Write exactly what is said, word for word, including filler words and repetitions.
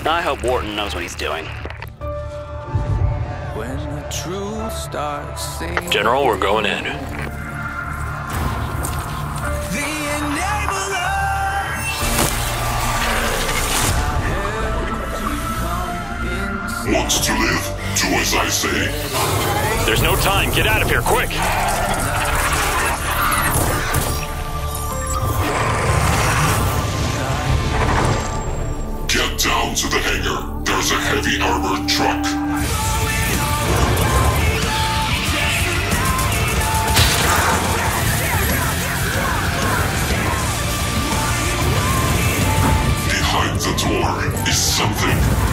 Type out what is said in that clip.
I hope Wharton knows what he's doing. When the truth starts singing. General, we're going in. The enabler. Wants to live? Do as I say. There's no time. Get out of here, quick! Get down to the hangar. There's a heavy armored truck. Behind the door is something.